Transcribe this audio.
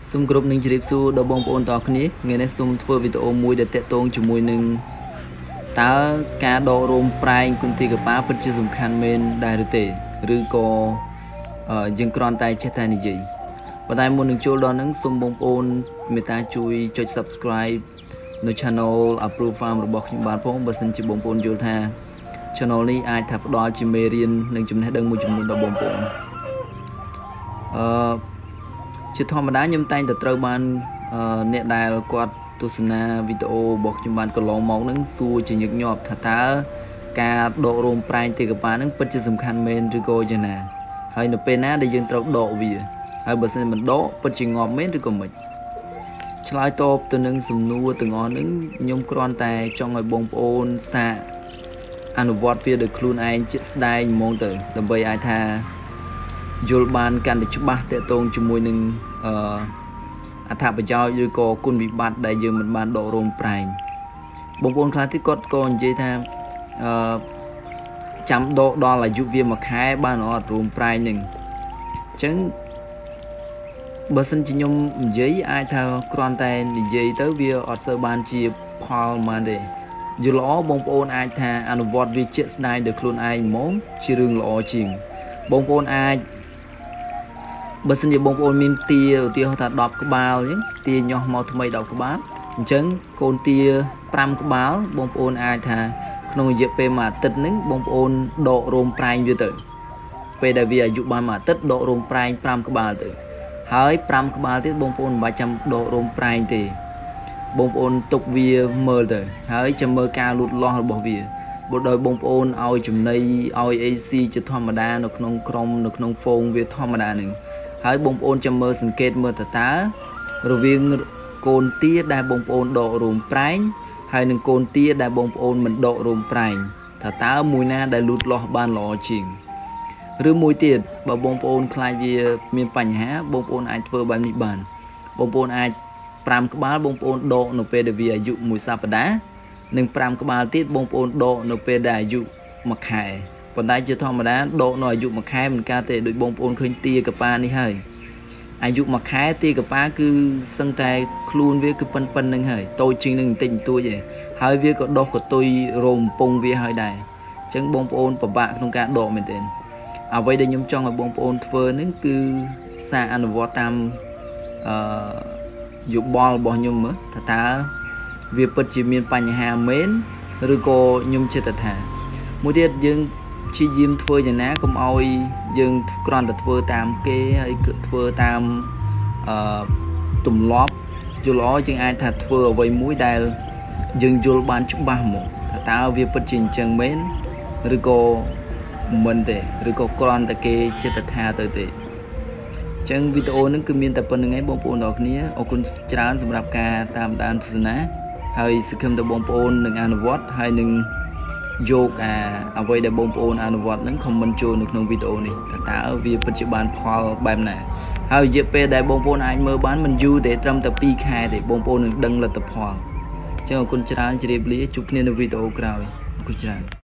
Sum group ninh chìp su đo bông ôn tọt ní nghe nè sum thưa video mùi để tệ tôn cho mùi nâng tá cá đo rôm prai cùng tì gặp bá bất chưa dùng khăn men đài tệ rư co dừng con tay chết tay này gì và tay muốn nâng chỗ đó nâng sum bông ôn người ta chui cho subscribeនៅ channel approve farm របស់ខ្ញុំបានផងបើសិនជាបងប្អូនយល់ថា channel នេះអាចថាផ្ដល់ជាមេរៀននិងចំណេះដឹងមួយចំនួនដល់បងប្អូនជាធម្មតាខ្ញុំតែងតែត្រូវបានអ្នកដែលគាត់ទស្សនាវីដេអូរបស់ខ្ញុំបានកន្លងមកហ្នឹងសួរជាញឹកញាប់ថាតើការដករោមប្រែងទេកប៉ាហ្នឹងពិតជាសំខាន់មែនឬក៏យ៉ាងណាហើយនៅពេលណាដែលយើងត្រូវដកវាហើយបើសិនមិនដកពិតជាងាប់មែនឬក៏មិនឆ្លើយតបទៅនឹងសំណួរទាំងអស់ហ្នឹងខ្ញុំគ្រាន់តែចង់ឲ្យបងប្អូនសាកអនុវត្តវាដោយខ្លួនឯងជាក់ស្ដែងហ្មងទៅដើម្បីអាចថាយល់បានកាន់តែច្បាស់តកតងជាមួយនឹងអត្ថប្រយោជន៍ឬក៏គុណវិបត្តិដែលយើងមិនបានដករោមប្រែងបងប្អូនខ្លះទៀតគាត់ក៏និយាយថាចាំដកដល់អាយុវាមួយខែបានអត់រោមប្រែងហ្នឹងអញ្ចឹងបើសិនជាខ្ញុំនិយាយអាចថាគ្រាន់តែនិយាយទៅវាអត់សូវបានជាផលហ្មងទេយល់ល្អបងប្អូនអាចថាអនុវត្តវាជាក់ស្ដែងដោយខ្លួនឯងហ្មងជារឿងល្អជាងបងប្អូនអាចបើសិនជាបងប្អូនមានទាឧទាហរណ៍ថា10ក្បាលអញ្ចឹងទាញាស់មកថ្មី10ក្បាលអញ្ចឹងកូនទា5ក្បាលបងប្អូនអាចថាក្នុងរយៈពេលមួយអាទិត្យហ្នឹងបងប្អូនដករោមប្រែងវាទៅពេលដែលវាអាយុបានមួយអាទិត្យដករោមប្រែង5ក្បាលទៅហើយ5ក្បាលទៀតបងប្អូនមិនបាច់ចាំដករោមប្រែងទេបងប្អូនទុកវាមើលទៅហើយចាំមើលការលូតលាស់របស់វាបើដោយបងប្អូនឲ្យចំណីឲ្យ AC ជាធម្មតានៅក្នុងក្រុមនៅក្នុងហ្វូងវាធម្មតាហ្នឹងហើយបងប្អូនចាំមើលសង្កេតមើលតើរវាងកូនទាដែលបងប្អូនដករោមប្រែងហើយនឹងកូនទាដែលបងប្អូនមិនដករោមប្រែងតើមួយណាដែលលូតលាស់បានល្អជាងឬមួយទៀតបើបងប្អូនខ្លាចវាមានបញ្ហាបងប្អូនអាចធ្វើបែបនេះបានបងប្អូនអាច5ក្បាលបងប្អូនដកនៅពេលដែលវាអាយុ1សប្តាហ៍និង5ក្បាលទៀតបងប្អូនដកនៅពេលដែលអាយុ1ខែប៉ុន្តែជាធម្មតាដកនៅអាយុ1ខែមិនកើតទេដូចបងប្អូនឃើញទាកប៉ានេះហើយអាយុ1ខែទាកប៉ាគឺសឹងតែខ្លួនវាគឺប៉ុណ្្នឹងហើយតូចជាងនឹងបន្តិចបន្តួចឯងហើយវាក៏ដុះកតុយរោមពងវាហើយដែរអញ្ចឹងបងប្អូនពិបាកក្នុងការដកមែនទេអ្វីដែលខ្ញុំចង់ឲ្យបងប្អូនធ្វើហ្នឹងគឺសារអនុវត្តតាមយោបល់របស់ខ្ញុំមើលតើវាពិតជាមានបញ្ហាមែនឬក៏ខ្ញុំជិតថាមួយទៀតយើងព្យាយាមធ្វើយ៉ាងណាកុំឲ្យយើងគ្រាន់តែធ្វើតាមគេហើយធ្វើតាមទម្លាប់យល់ល្អជាងអាចថាធ្វើអ្វីមួយដែលយើងយល់បានច្បាស់មកតើវាពិតជាអញ្ចឹងមែនឬក៏មិនទេឬក៏គ្រាន់តែគេចិត្តថាទៅទេអញ្ចឹងវីដេអូនេះគឺមានតែប៉ុណ្្នឹងឯងបងប្អូនទាំងគ្នាអរគុណច្រើនសម្រាប់ការតាមដានទស្សនាហើយសង្ឃឹមថាបងប្អូននឹងអនុវត្តហើយនឹងយកអ្វីដែលបងប្អូនអនុវត្តហ្នឹងខមមិនចូលនៅក្នុងវីដេអូនេះតើវាពិតជាបានផលបែបណាហើយរយៈពេលដែលបងប្អូនអាចមើលបានមិនយូរទេត្រឹមតែ2ខែទេបងប្អូននឹងដឹងលទ្ធផលអញ្ចឹងអរគុណច្រើនជម្រាបលាជួបគ្នានៅវីដេអូក្រោយអរគុណច្រើន